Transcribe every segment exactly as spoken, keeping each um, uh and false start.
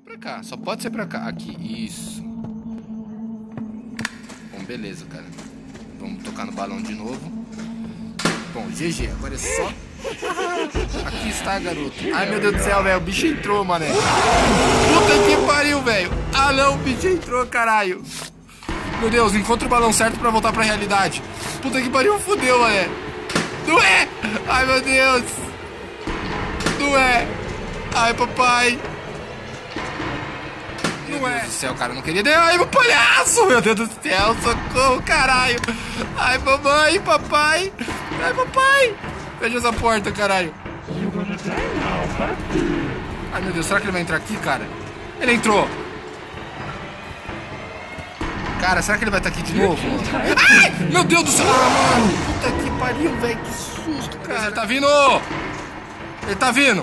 Pra cá, só pode ser pra cá. Aqui, isso. Bom, beleza, cara. Vamos tocar no balão de novo. Bom, G G, agora é só... Aqui está, garoto. Ai, meu Deus do céu, velho, o bicho entrou, mané. Puta que pariu, velho. Ah, não, o bicho entrou, caralho. Meu Deus, encontra o balão certo pra voltar pra realidade. Puta que pariu, fudeu, mané. Não é! Ai, meu Deus. Não é. Ai, papai. Não é. Meu Deus do céu, cara, não queria... Ai, meu palhaço, meu Deus do céu, socorro, caralho. Ai, mamãe, papai. Ai, papai. Fecha essa porta, caralho. Ai, meu Deus, será que ele vai entrar aqui, cara? Ele entrou. Cara, será que ele vai estar aqui de novo? Ai, meu Deus do céu. Ah, mano. Puta que pariu, velho. Que susto, cara. Ele tá vindo. Ele tá vindo.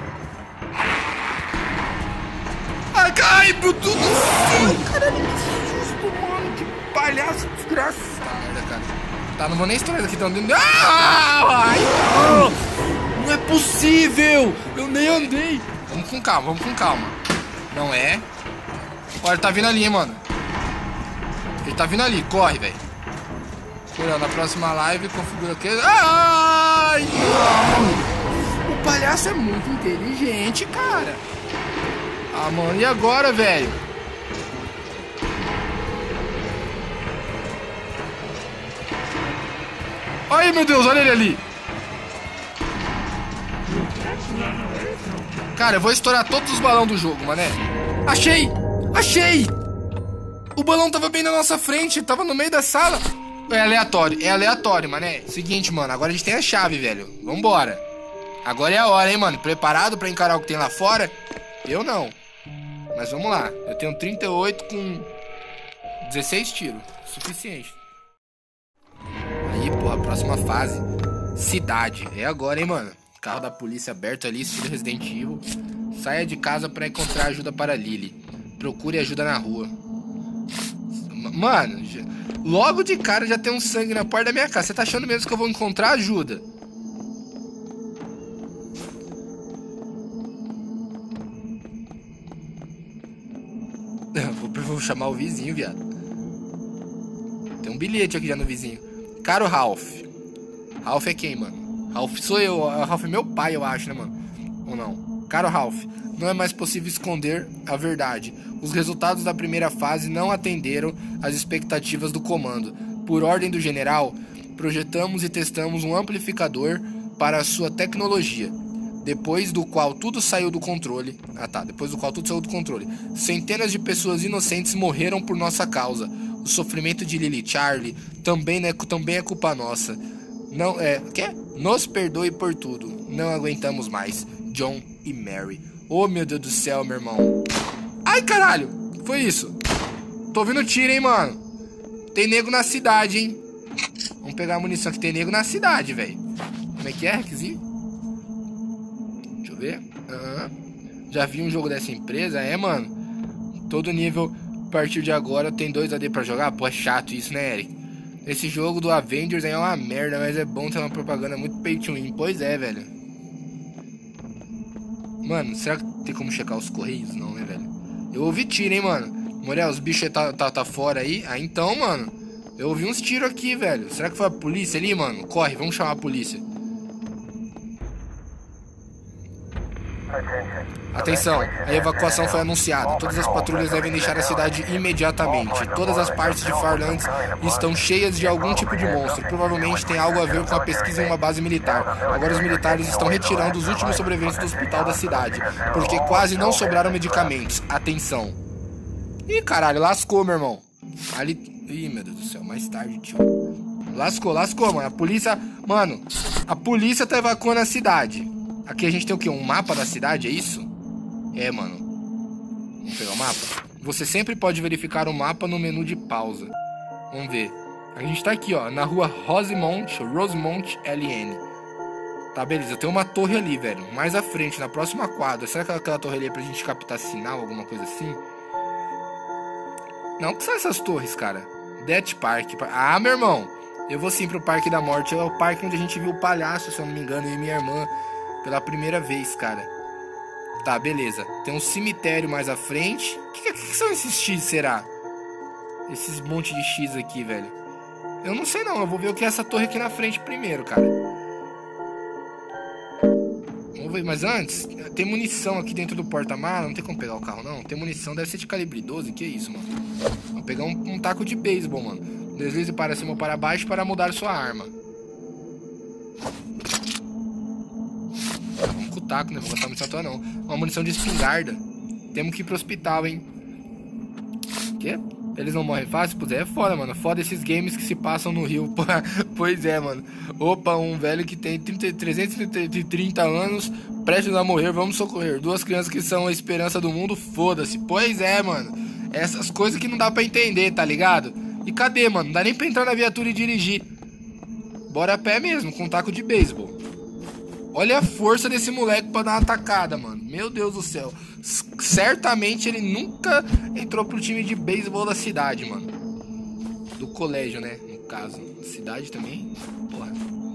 Ai, ai, meu Deus do céu. Caralho, que susto, mano. Que palhaço desgraçado. Merda, cara. Tá, não vou nem estourar daqui. Tão dentro. Ah, ai, não. Não é possível. Eu nem andei. Vamos com calma, vamos com calma. Não é. Olha, ele tá vindo ali, hein, mano. Ele tá vindo ali, corre, velho. Na próxima live, configura aqui. Ai, não. O palhaço é muito inteligente, cara. Ah, mano, e agora, velho? Ai, meu Deus, olha ele ali. Cara, eu vou estourar todos os balões do jogo, mané. Achei! Achei! O balão tava bem na nossa frente, tava no meio da sala. É aleatório, é aleatório, mané. Seguinte, mano, agora a gente tem a chave, velho. Vambora. Agora é a hora, hein, mano. Preparado pra encarar o que tem lá fora? Eu não. Mas vamos lá. Eu tenho trinta e oito com dezesseis tiros. Suficiente. Aí, pô, a próxima fase. Cidade. É agora, hein, mano. Carro da polícia aberto ali, estilo Resident Evil. Saia de casa pra encontrar ajuda para Lily. Procure ajuda na rua. Mano, já, logo de cara já tem um sangue na porta da minha casa. Você tá achando mesmo que eu vou encontrar ajuda? Vou, vou chamar o vizinho, viado. Tem um bilhete aqui já no vizinho. Caro Ralph. Ralph é quem, mano? Ralph sou eu. Ralph é meu pai, eu acho, né, mano? Ou não? Caro Ralph, não é mais possível esconder a verdade. Os resultados da primeira fase não atenderam às expectativas do comando. Por ordem do general, projetamos e testamos um amplificador para a sua tecnologia, depois do qual tudo saiu do controle. Ah tá, depois do qual tudo saiu do controle. Centenas de pessoas inocentes morreram por nossa causa. O sofrimento de Lily e Charlie também é, também é culpa nossa. Não é, quê? Nos perdoe por tudo. Não aguentamos mais. John e Mary. Oh, meu Deus do céu, meu irmão. Ai, caralho. Foi isso. Tô ouvindo tiro, hein, mano. Tem nego na cidade, hein. Vamos pegar a munição que tem nego na cidade, velho. Como é que é, requisito? Deixa eu ver. Uhum. Já vi um jogo dessa empresa, é, mano. Todo nível, a partir de agora, tem dois A D pra jogar. Pô, é chato isso, né, Eric? Esse jogo do Avengers aí é uma merda, mas é bom ter uma propaganda muito pay to win. Pois é, velho. Mano, será que tem como checar os correios? Não, né, velho? Eu ouvi tiro, hein, mano. Morel, os bichos tá, tá, tá fora aí. Ah, então, mano. Eu ouvi uns tiros aqui, velho. Será que foi a polícia ali, mano? Corre, vamos chamar a polícia. Atenção, a evacuação foi anunciada. Todas as patrulhas devem deixar a cidade imediatamente. Todas as partes de Farlands estão cheias de algum tipo de monstro. Provavelmente tem algo a ver com a pesquisa em uma base militar. Agora os militares estão retirando os últimos sobreviventes do hospital da cidade, porque quase não sobraram medicamentos. Atenção. Ih, caralho, lascou, meu irmão. Ali... Ih, meu Deus do céu, mais tarde, tio. Lascou, lascou, mano. A polícia... Mano, a polícia tá evacuando a cidade. Aqui a gente tem o quê? Um mapa da cidade, é isso? É, mano. Vamos pegar o mapa? Você sempre pode verificar o mapa no menu de pausa. Vamos ver. A gente tá aqui, ó, na rua Rosemont, Rosemont L N. Tá, beleza. Tem uma torre ali, velho. Mais à frente, na próxima quadra. Será que aquela torre ali é pra gente captar sinal, alguma coisa assim? Não, o que são essas torres, cara? Death Park. Ah, meu irmão. Eu vou sim pro Parque da Morte. É o parque onde a gente viu o palhaço, se eu não me engano, e minha irmã. Pela primeira vez, cara. Tá, beleza. Tem um cemitério mais à frente. O que, que, que são esses X, será? Esses monte de X aqui, velho. Eu não sei não, eu vou ver o que é essa torre aqui na frente primeiro, cara. Vamos ver, mas antes, tem munição aqui dentro do porta-mala. Não tem como pegar o carro, não. Tem munição, deve ser de calibre doze. Que isso, mano? Vou pegar um, um taco de beisebol, mano. Deslize para cima ou para baixo para mudar sua arma. Vamos com o taco, né? Vou gastar munição à toa, não. Uma munição de espingarda. Temos que ir pro hospital, hein? Quê? Eles não morrem fácil? Pois é, é foda, mano. Foda esses games que se passam no Rio. Pois é, mano. Opa, um velho que tem trezentos e trinta anos, prestes a morrer, vamos socorrer. Duas crianças que são a esperança do mundo, foda-se. Pois é, mano. Essas coisas que não dá pra entender, tá ligado? E cadê, mano? Não dá nem pra entrar na viatura e dirigir. Bora a pé mesmo, com um taco de beisebol. Olha a força desse moleque pra dar uma atacada, mano. Meu Deus do céu. Certamente ele nunca entrou pro time de beisebol da cidade, mano. Do colégio, né? No caso. Cidade também? Porra.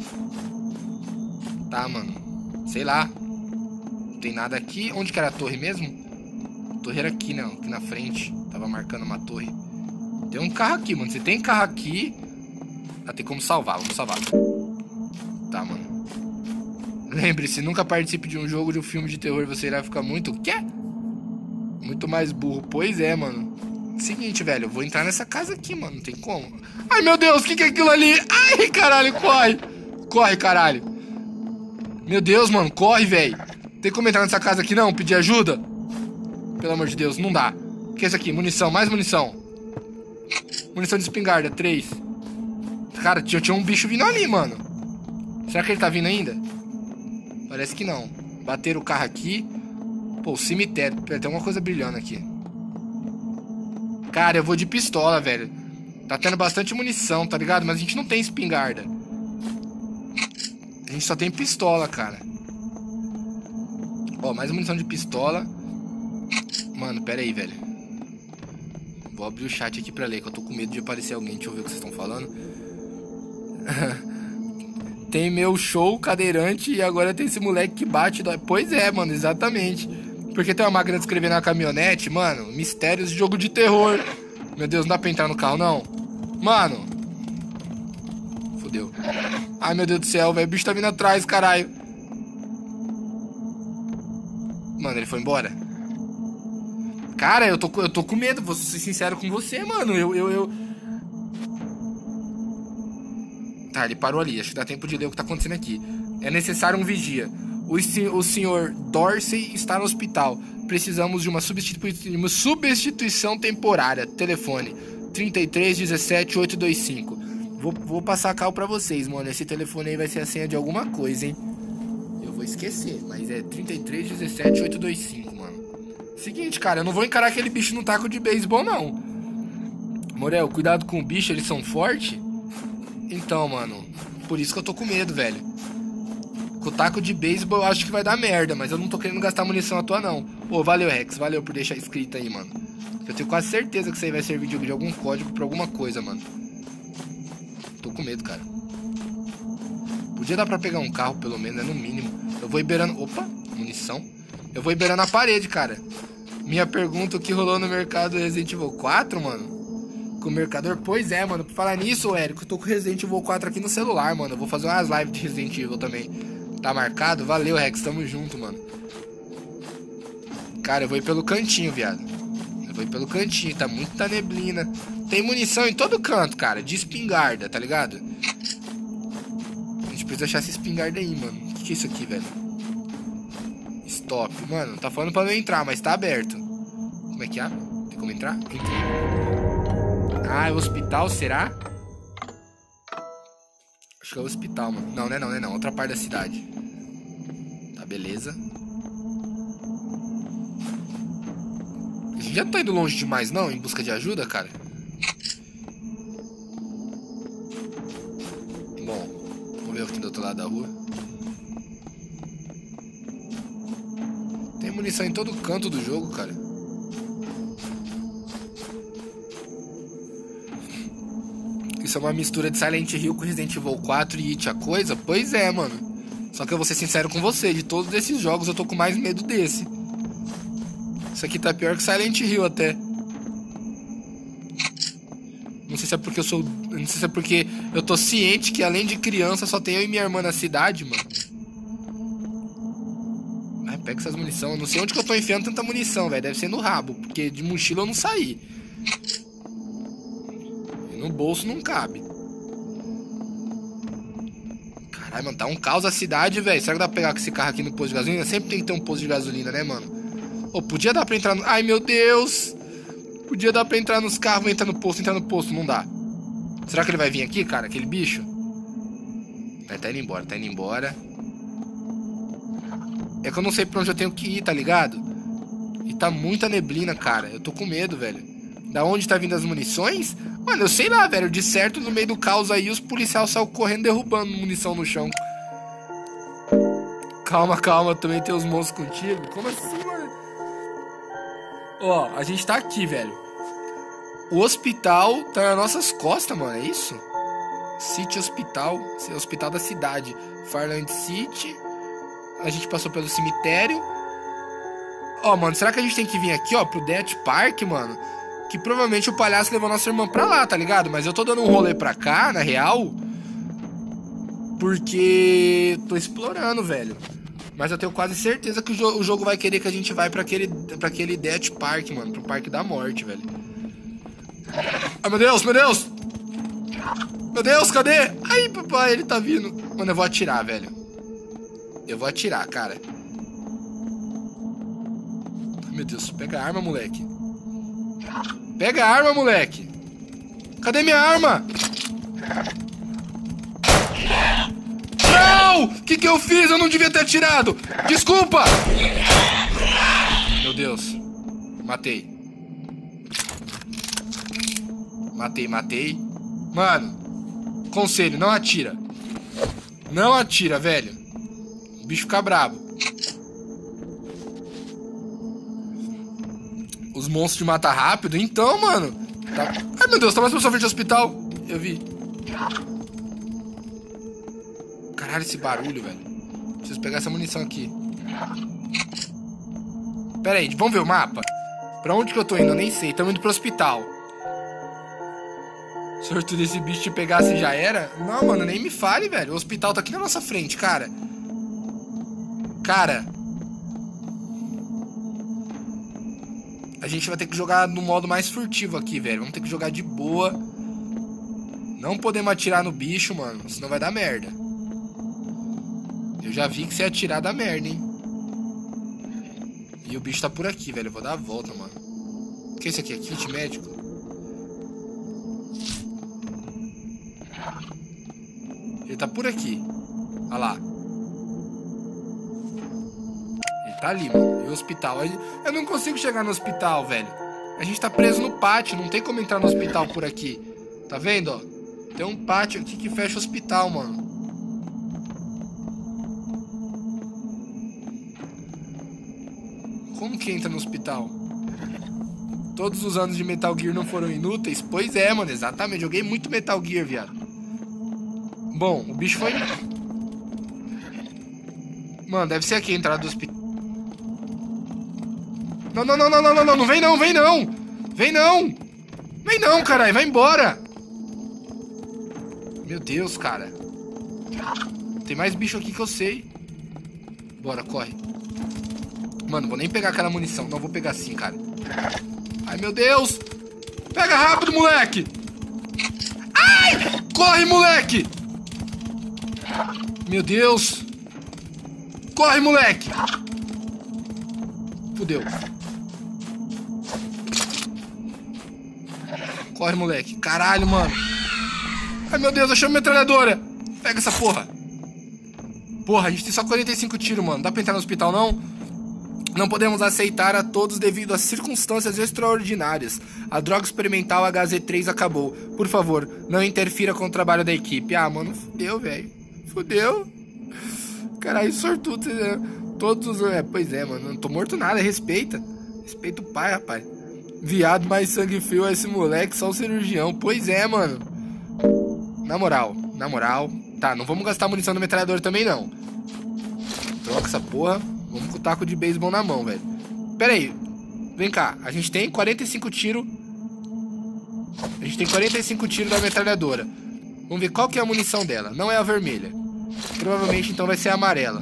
Tá, mano. Sei lá. Não tem nada aqui. Onde que era a torre mesmo? A torre era aqui, não. Aqui na frente. Tava marcando uma torre. Tem um carro aqui, mano. Se tem carro aqui... Ah, tem como salvar. Vamos salvar. Tá, mano. Lembre-se, nunca participe de um jogo de um filme de terror. Você irá ficar muito... Quê? Muito mais burro. Pois é, mano. Seguinte, velho. Eu vou entrar nessa casa aqui, mano. Não tem como. Ai, meu Deus. O que, que é aquilo ali? Ai, caralho. Corre. Corre, caralho. Meu Deus, mano. Corre, velho. Tem como entrar nessa casa aqui, não? Pedir ajuda? Pelo amor de Deus. Não dá. O que é isso aqui? Munição. Mais munição. Munição de espingarda. Três. Cara, tinha, tinha um bicho vindo ali, mano. Será que ele tá vindo ainda? Parece que não. Bateram o carro aqui. Pô, o cemitério. Tem alguma coisa brilhando aqui. Cara, eu vou de pistola, velho. Tá tendo bastante munição, tá ligado? Mas a gente não tem espingarda. A gente só tem pistola, cara. Ó, mais munição de pistola. Mano, pera aí, velho. Vou abrir o chat aqui pra ler, que eu tô com medo de aparecer alguém. Deixa eu ver o que vocês estão falando. Tem meu show cadeirante e agora tem esse moleque que bate. Do... Pois é, mano, exatamente. Porque tem uma máquina de escrever na caminhonete, mano. Mistérios de jogo de terror. Meu Deus, não dá pra entrar no carro, não. Mano. Fudeu. Ai, meu Deus do céu, velho. O bicho tá vindo atrás, caralho. Mano, ele foi embora. Cara, eu tô, eu tô com medo. Vou ser sincero com você, mano. Eu, eu, eu... Tá, ele parou ali. Acho que dá tempo de ler o que tá acontecendo aqui. É necessário um vigia. O, o senhor Dorsey está no hospital. Precisamos de uma, substitui uma substituição temporária. Telefone trinta e três, dezessete, oito dois cinco. Vou, vou passar a cal pra vocês, mano. Esse telefone aí vai ser a senha de alguma coisa, hein? Eu vou esquecer, mas é trinta e três, dezessete, oito dois cinco, mano. Seguinte, cara, eu não vou encarar aquele bicho no taco de beisebol, não. Morel, cuidado com o bicho, eles são fortes? Então, mano, por isso que eu tô com medo, velho. Com o taco de beisebol eu acho que vai dar merda, mas eu não tô querendo gastar munição à toa, não. Pô, valeu, Rex, valeu por deixar escrito aí, mano. Eu tenho quase certeza que isso aí vai servir de algum código pra alguma coisa, mano. Tô com medo, cara. Podia dar pra pegar um carro, pelo menos, é no mínimo. Eu vou liberando... Opa, munição. Eu vou liberando a parede, cara. Minha pergunta, o que rolou no mercado Resident Evil quatro, mano? Com o mercador? Pois é, mano. Por falar nisso, Érico, eu tô com Resident Evil quatro aqui no celular, mano. Eu vou fazer umas lives de Resident Evil também. Tá marcado? Valeu, Rex. Tamo junto, mano. Cara, eu vou ir pelo cantinho, viado. Eu vou ir pelo cantinho. Tá muita neblina. Tem munição em todo canto, cara. De espingarda, tá ligado? A gente precisa achar essa espingarda aí, mano. O que, que é isso aqui, velho? Stop. Mano, tá falando pra não entrar, mas tá aberto. Como é que abre? Tem como entrar? Entrei. Ah, é o hospital, será? Acho que é o hospital, mano. Não, não é não, não é não. Outra parte da cidade. Tá, beleza. A gente já tá indo longe demais, não? Em busca de ajuda, cara? Bom, vamos ver o que tem do outro lado da rua. Tem munição em todo canto do jogo, cara. Isso é uma mistura de Silent Hill com Resident Evil quatro e It a coisa? Pois é, mano. Só que eu vou ser sincero com você, de todos esses jogos eu tô com mais medo desse. Isso aqui tá pior que Silent Hill até. Não sei se é porque eu sou... Não sei se é porque eu tô ciente que além de criança só tem eu e minha irmã na cidade, mano. Ai, pega essas munição. Eu não sei onde que eu tô enfiando tanta munição, velho. Deve ser no rabo, porque de mochila eu não saí. E no bolso não cabe. Caralho, mano, tá um caos a cidade, velho. Será que dá pra pegar com esse carro aqui no posto de gasolina? Sempre tem que ter um posto de gasolina, né, mano? Ô, podia dar pra entrar no... Ai, meu Deus! Podia dar pra entrar nos carros, entrar no posto, entrar no posto. Não dá. Será que ele vai vir aqui, cara? Aquele bicho? Tá, tá indo embora, tá indo embora. É que eu não sei pra onde eu tenho que ir, tá ligado? E tá muita neblina, cara. Eu tô com medo, velho. Da onde tá vindo as munições? Mano, eu sei lá, velho. De certo, no meio do caos aí, os policiais saíram correndo, derrubando munição no chão. Calma, calma. Também tem os monstros contigo. Como assim, mano? Ó, a gente tá aqui, velho. O hospital tá nas nossas costas, mano. É isso? City Hospital. Hospital da cidade. Farland City. A gente passou pelo cemitério. Ó, mano, será que a gente tem que vir aqui, ó, pro Death Park, mano? Que provavelmente o palhaço levou nossa irmã pra lá, tá ligado? Mas eu tô dando um rolê pra cá, na real, porque tô explorando, velho. Mas eu tenho quase certeza que o, jo o jogo vai querer que a gente vai pra aquele, pra aquele Death Park, mano. Pro Parque da Morte, velho. Ai, meu Deus, meu Deus! Meu Deus, cadê? Ai, papai, ele tá vindo. Mano, eu vou atirar, velho. Eu vou atirar, cara. Ai, meu Deus, pega a arma, moleque. Pega a arma, moleque. Cadê minha arma? Não! O que que eu fiz? Eu não devia ter atirado. Desculpa! Meu Deus. Matei. Matei, matei. Mano, conselho, não atira. Não atira, velho. O bicho fica brabo. Os monstros te matam rápido. Então, mano, tá... Ai, meu Deus, tá mais pra sua frente do hospital. Eu vi. Caralho, esse barulho, velho. Preciso pegar essa munição aqui. Pera aí, vamos ver o mapa? Pra onde que eu tô indo? Eu nem sei. Tamo indo pro hospital. Sorte desse bicho te pegasse já era? Não, mano, nem me fale, velho. O hospital tá aqui na nossa frente, cara. Cara. A gente vai ter que jogar no modo mais furtivo aqui, velho. Vamos ter que jogar de boa. Não podemos atirar no bicho, mano. Senão vai dar merda. Eu já vi que se atirar dá merda, hein. E o bicho tá por aqui, velho. Eu vou dar a volta, mano. O que é esse aqui? É kit médico? Ele tá por aqui. Olha lá. Ele tá ali, mano. E o hospital? Eu não consigo chegar no hospital, velho. A gente tá preso no pátio. Não tem como entrar no hospital por aqui. Tá vendo, ó? Tem um pátio aqui que fecha o hospital, mano. Como que entra no hospital? Todos os anos de Metal Gear não foram inúteis? Pois é, mano, exatamente. Joguei muito Metal Gear, viado. Bom, o bicho foi... Mano, deve ser aqui a entrada do hospital. Não, não, não, não, não, não, não, não vem não, vem não. Vem não. Vem não, caralho, vai embora. Meu Deus, cara. Tem mais bicho aqui que eu sei. Bora, corre. Mano, vou nem pegar aquela munição. Não, vou pegar sim, cara. Ai, meu Deus. Pega rápido, moleque. Ai! Corre, moleque. Meu Deus. Corre, moleque. Fudeu. Corre, moleque. Caralho, mano. Ai, meu Deus, achei uma metralhadora. Pega essa porra. Porra, a gente tem só quarenta e cinco tiros, mano. Dá pra entrar no hospital, não? Não podemos aceitar a todos devido a circunstâncias extraordinárias. A droga experimental H Z três acabou. Por favor, não interfira com o trabalho da equipe. Ah, mano, fudeu, velho. Fudeu. Caralho, sortudo. Todos os... É, pois é, mano. Não tô morto nada, respeita. Respeita o pai, rapaz. Viado mais sangue frio é esse moleque, só o cirurgião. Pois é, mano. Na moral, na moral. Tá, não vamos gastar munição no metralhador também, não. Troca essa porra. Vamos com o taco de beisebol na mão, velho. Pera aí. Vem cá, a gente tem quarenta e cinco tiros. A gente tem quarenta e cinco tiros da metralhadora. Vamos ver qual que é a munição dela. Não é a vermelha. Provavelmente então vai ser a amarela.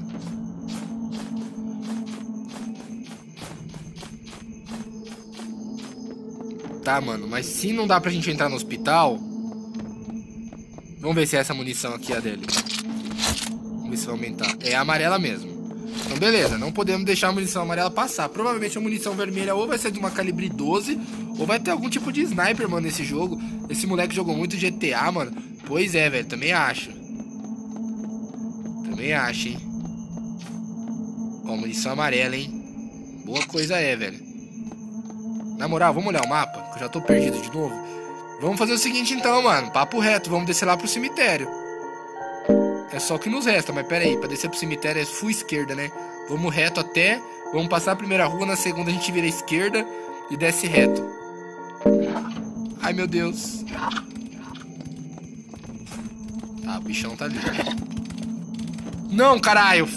Tá, mano, mas se não dá pra gente entrar no hospital... Vamos ver se é essa munição aqui a dele. Vamos ver se vai aumentar. É a amarela mesmo. Então beleza, não podemos deixar a munição amarela passar. Provavelmente a munição vermelha ou vai ser de uma calibre doze, ou vai ter algum tipo de sniper, mano, nesse jogo. Esse moleque jogou muito G T A, mano. Pois é, velho, também acho. Também acho, hein. Ó, munição amarela, hein. Boa coisa é, velho. Na moral, vamos olhar o mapa, que eu já tô perdido de novo. Vamos fazer o seguinte então, mano. Papo reto, vamos descer lá pro cemitério. É só o que nos resta, mas pera aí, pra descer pro cemitério é full esquerda, né? Vamos reto até, vamos passar a primeira rua, na segunda a gente vira a esquerda e desce reto. Ai, meu Deus. Tá, o bichão tá ali. Não, caralho.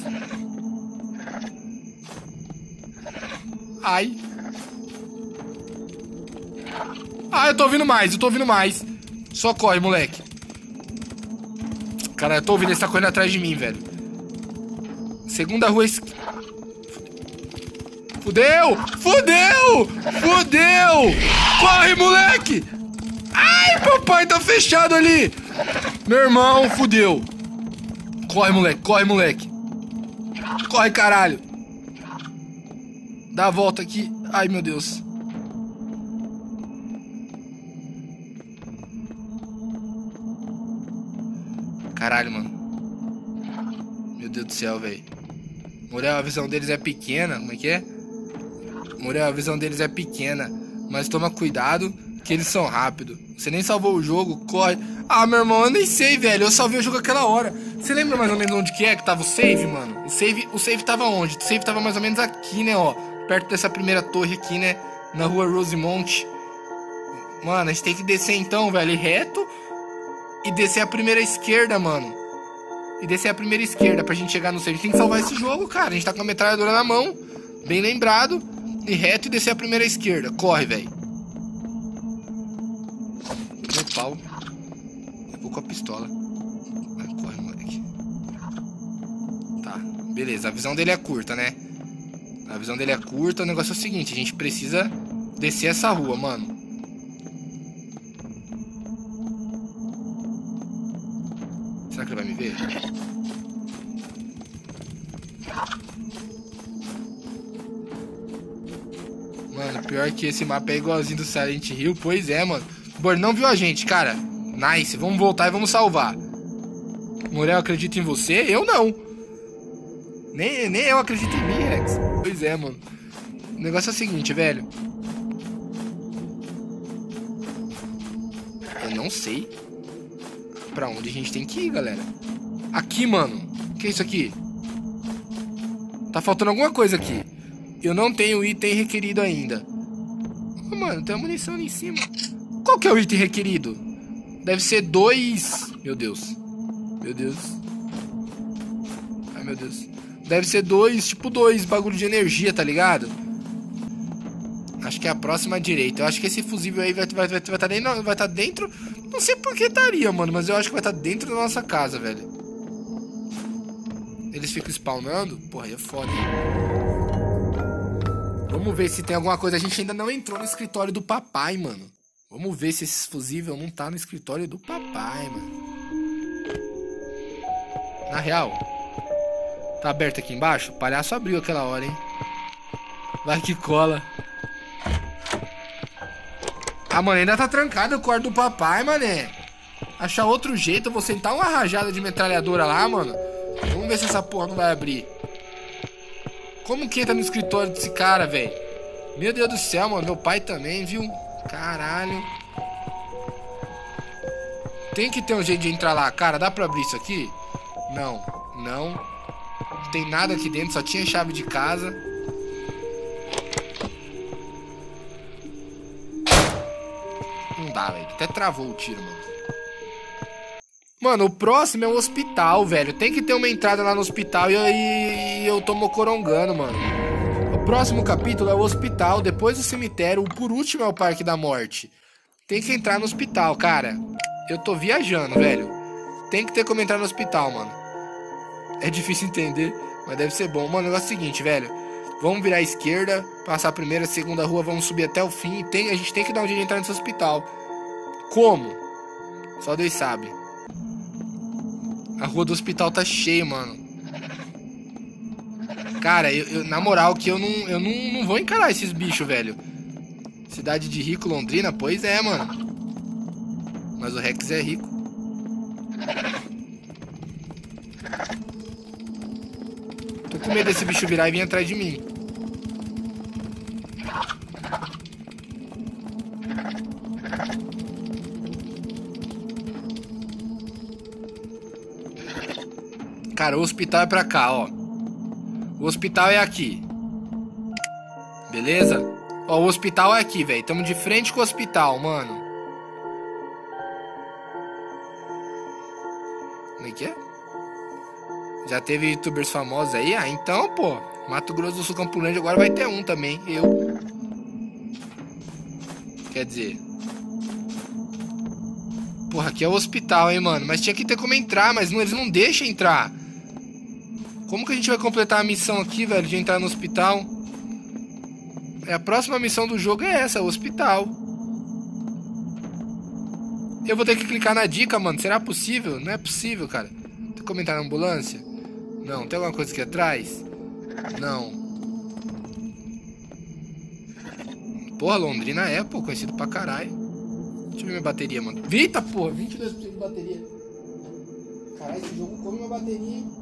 Ai. Ah, eu tô ouvindo mais, eu tô ouvindo mais. Só corre, moleque. Cara, eu tô ouvindo, ele tá correndo atrás de mim, velho. Segunda rua esquerda. Fudeu! Fudeu! Fudeu! Corre, moleque! Ai, papai, tá fechado ali! Meu irmão, fudeu! Corre, moleque, corre, moleque! Corre, caralho! Dá a volta aqui. Ai, meu Deus. Caralho, mano. Meu Deus do céu, velho. Muriel, a visão deles é pequena. Como é que é? Muriel, a visão deles é pequena. Mas toma cuidado, que eles são rápidos. Você nem salvou o jogo, corre. Ah, meu irmão, eu nem sei, velho. Eu salvei o jogo aquela hora. Você lembra mais ou menos onde que é que tava o save, mano? O save, o save tava onde? O save tava mais ou menos aqui, né, ó. Perto dessa primeira torre aqui, né? Na rua Rosemont. Mano, a gente tem que descer então, velho. Reto. E descer a primeira esquerda, mano. E descer a primeira esquerda pra gente chegar no save. A gente tem que salvar esse jogo, cara. A gente tá com a metralhadora na mão. Bem lembrado. E reto e descer a primeira esquerda. Corre, velho. Meu pau. Eu vou com a pistola. Vai, corre, moleque. Tá, beleza. A visão dele é curta, né? A visão dele é curta. O negócio é o seguinte. A gente precisa descer essa rua, mano. Será que ele vai me ver? Mano, pior que esse mapa é igualzinho do Silent Hill. Pois é, mano. O Born não viu a gente, cara. Nice, vamos voltar e vamos salvar. Muriel, acredita em você? Eu não. Nem, nem eu acredito em mim, Rex. Pois é, mano. O negócio é o seguinte, velho. Eu não sei pra onde a gente tem que ir, galera. Aqui, mano. O que é isso aqui? Tá faltando alguma coisa aqui. Eu não tenho o item requerido ainda. Oh, mano, tem uma munição ali em cima. Qual que é o item requerido? Deve ser dois... Meu Deus. Meu Deus. Ai, meu Deus. Deve ser dois, tipo dois bagulho de energia, tá ligado? Acho que é a próxima à direita. Eu acho que esse fusível aí vai estar vai, vai, vai tá dentro, vai tá dentro... Não sei por que estaria, mano, mas eu acho que vai estar tá dentro da nossa casa, velho. Eles ficam spawnando? Porra, aí é foda, hein? Vamos ver se tem alguma coisa. A gente ainda não entrou no escritório do papai, mano. Vamos ver se esse fusível não tá no escritório do papai, mano. Na real, tá aberto aqui embaixo? O palhaço abriu aquela hora, hein? Vai que cola. Ah, mano, ainda tá trancado o quarto do papai, mané. Achar outro jeito, eu vou sentar uma rajada de metralhadora lá, mano. Vamos ver se essa porra não vai abrir. Como que entra no escritório desse cara, velho? Meu Deus do céu, mano. Meu pai também, viu? Caralho. Tem que ter um jeito de entrar lá. Cara, dá pra abrir isso aqui? Não, não. Não tem nada aqui dentro, só tinha chave de casa. Não dá, velho. Até travou o tiro, mano. Mano, o próximo é o hospital, velho. Tem que ter uma entrada lá no hospital e, e, e eu tô mocorongando, mano. próximo capítulo é o hospital, depois o cemitério, o por último é o Parque da Morte. Tem que entrar no hospital, cara. Eu tô viajando, velho. Tem que ter como entrar no hospital, mano. É difícil entender, mas deve ser bom. Mano, o negócio é o seguinte, velho. Vamos virar à esquerda, passar a primeira, a segunda rua, vamos subir até o fim. E tem, a gente tem que dar um jeito de entrar nesse hospital. Como? Só Deus sabe. A rua do hospital tá cheia, mano. Cara, eu, eu, na moral que eu, não, eu não, não vou encarar esses bichos, velho. Cidade de rico, Londrina? Pois é, mano. Mas o Rex é rico. Tô com medo desse bicho virar e vir atrás de mim. Cara, o hospital é pra cá, ó. O hospital é aqui. Beleza? Ó, o hospital é aqui, velho. Tamo de frente com o hospital, mano. Como é que é? Já teve youtubers famosos aí? Ah, então, pô. Mato Grosso do Sul, Campulândia, agora vai ter um também. Eu. Quer dizer... Porra, aqui é o hospital, hein, mano. Mas tinha que ter como entrar, mas não, eles não deixam entrar. Como que a gente vai completar a missão aqui, velho, de entrar no hospital? É, a próxima missão do jogo é essa, o hospital. Eu vou ter que clicar na dica, mano. Será possível? Não é possível, cara. Tem como entrar na ambulância? Não. Tem alguma coisa aqui atrás? Não. Porra, Londrina é, pô, conhecido pra caralho. Deixa eu ver minha bateria, mano. Eita, porra, vinte e dois por cento de bateria. Caralho, esse jogo come minha bateria, hein?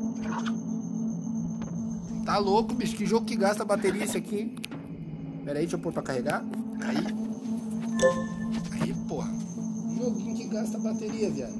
Tá louco, bicho. Que jogo que gasta bateria esse aqui, hein? Pera aí, deixa eu pôr pra carregar. Aí. Aí, porra. Joguinho que gasta bateria, viado.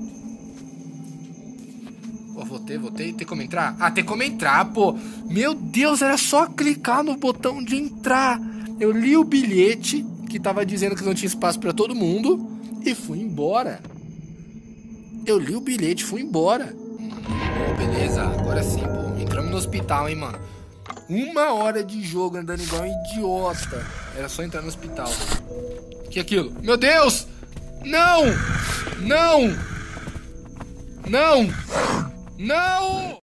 Pô, voltei, voltei. Tem como entrar? Ah, tem como entrar, pô. Meu Deus, era só clicar no botão de entrar. Eu li o bilhete que tava dizendo que não tinha espaço pra todo mundo e fui embora. Eu li o bilhete e fui embora. Oh, beleza, agora sim, pô. Entramos no hospital, hein, mano. Uma hora de jogo andando igual um idiota. Era só entrar no hospital. Que é aquilo? Meu Deus! Não! Não! Não! Não!